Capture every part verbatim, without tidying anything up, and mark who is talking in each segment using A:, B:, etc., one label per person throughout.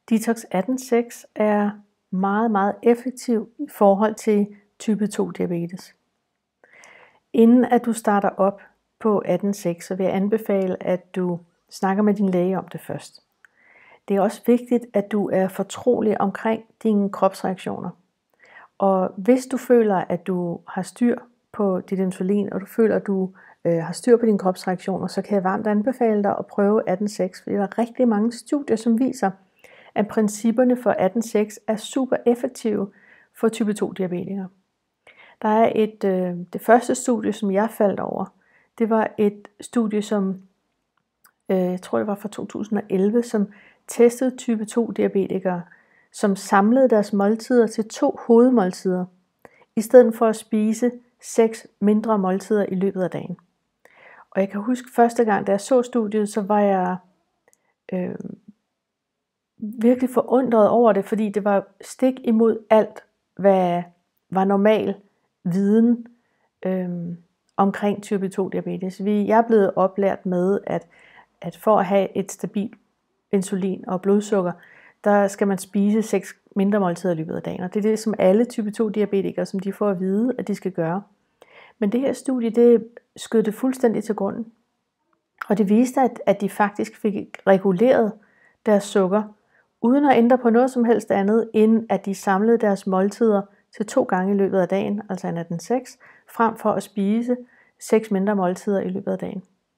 A: Detox atten seks er meget, meget effektiv i forhold til type to diabetes. Inden at du starter op på atten seks, så vil jeg anbefale, at du snakker med din læge om det først. Det er også vigtigt, at du er fortrolig omkring dine kropsreaktioner. Og hvis du føler, at du har styr på dit insulin, og du føler, at du øh, har styr på dine kropsreaktioner, så kan jeg varmt anbefale dig at prøve atten seks. Fordi der er rigtig mange studier, som viser, at principperne for atten seks er super effektive for type to diabetikere. Der er et, øh, det første studie, som jeg faldt over, det var et studie, som øh, jeg tror det var fra to tusind og elleve, som testede type to diabetikere, som samlede deres måltider til to hovedmåltider, i stedet for at spise seks mindre måltider i løbet af dagen. Og jeg kan huske første gang, da jeg så studiet, så var jeg øh, virkelig forundret over det, fordi det var stik imod alt, hvad var normal viden øh, omkring type to diabetes. Vi, jeg er blevet oplært med, at, at for at have et stabilt insulin og blodsukker, der skal man spise seks mindre måltider i løbet af dagen. Og det er det, som alle type to diabetikere, som de får at vide, at de skal gøre. Men det her studie, det skød det fuldstændig til grunden. Og det viste, at, at de faktisk fik reguleret deres sukker, uden at ændre på noget som helst andet, end at de samlede deres måltider til to gange i løbet af dagen, altså en atten seks, frem for at spise seks mindre måltider i løbet af dagen.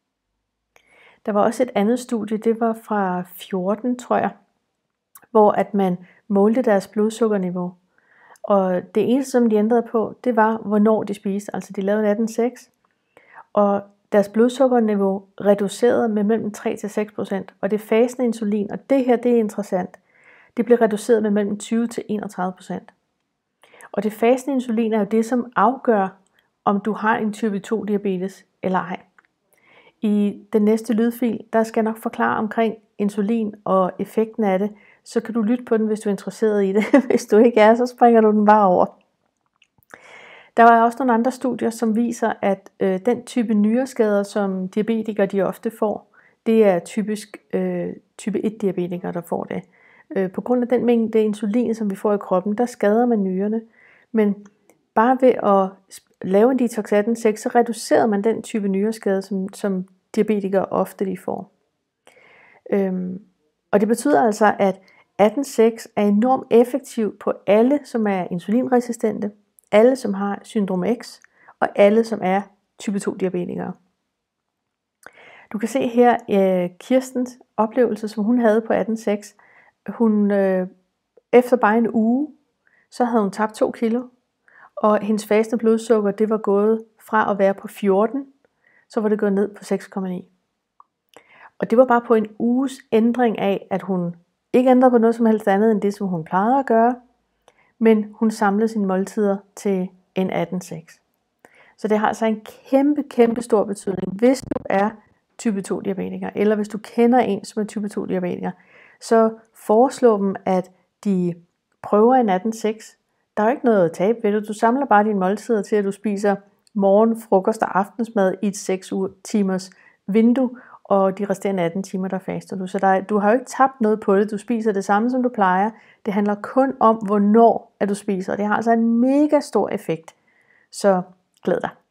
A: Der var også et andet studie, det var fra fjorten, tror jeg, hvor at man målte deres blodsukkerniveau. Og det eneste, som de ændrede på, det var, hvornår de spiste. Altså de lavede en atten seks, og deres blodsukkerniveau reducerede med mellem tre til seks procent. Og det fasende insulin, og det her, det er interessant, det blev reduceret med mellem tyve til enogtredive procent. Og det fasende insulin er jo det, som afgør, om du har en type to diabetes eller ej. I den næste lydfil, der skal jeg nok forklare omkring insulin og effekten af det, så kan du lytte på den, hvis du er interesseret i det. Hvis du ikke er, så springer du den bare over. Der var også nogle andre studier, som viser, at øh, den type nyreskader, som diabetikere de ofte får, det er typisk øh, type et diabetikere, der får det. Øh, på grund af den mængde insulin, som vi får i kroppen, der skader man nyrerne. Men bare ved at lave en detox atten seks, så reducerer man den type nyreskade, som, som diabetikere ofte de får. Øhm, og det betyder altså, at atten seks er enormt effektiv på alle, som er insulinresistente, alle, som har syndrom X, og alle, som er type to diabetikere. Du kan se her øh, Kirstens oplevelse, som hun havde på atten seks. Hun, øh, efter bare en uge, så havde hun tabt to kilo, og hendes faste blodsukker, det var gået fra at være på fjorten, så var det gået ned på seks komma ni. Og det var bare på en uges ændring af, at hun ikke ændrede på noget som helst andet end det, som hun plejede at gøre, men hun samlede sine måltider til en atten seks. Så det har altså en kæmpe, kæmpe stor betydning, hvis du er type to diabetiker, eller hvis du kender en, som er type to diabetiker, så foreslå dem, at de prøver en atten seks. Der er jo ikke noget at tabe ved det. Du samler bare dine måltider til, at du spiser morgen, frokost og aftensmad i et seks timers vindue, og de resterende atten timer, der faster du. Så der er, du har jo ikke tabt noget på det. Du spiser det samme, som du plejer. Det handler kun om, hvornår at du spiser, og det har altså en mega stor effekt. Så glæd dig.